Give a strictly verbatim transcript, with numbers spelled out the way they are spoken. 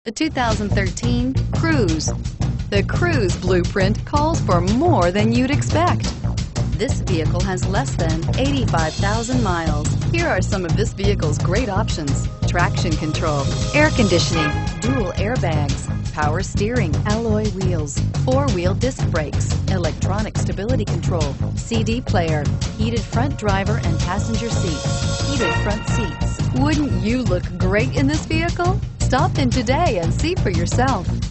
The two thousand thirteen Cruze. The Cruze blueprint calls for more than you'd expect. This vehicle has less than eighty-five thousand miles. Here are some of this vehicle's great options: traction control, air conditioning, dual airbags, power steering, alloy wheels, four-wheel disc brakes, electronic stability control, C D player, heated front driver and passenger seats, heated front seats. Wouldn't you look great in this vehicle? Stop in today and see for yourself.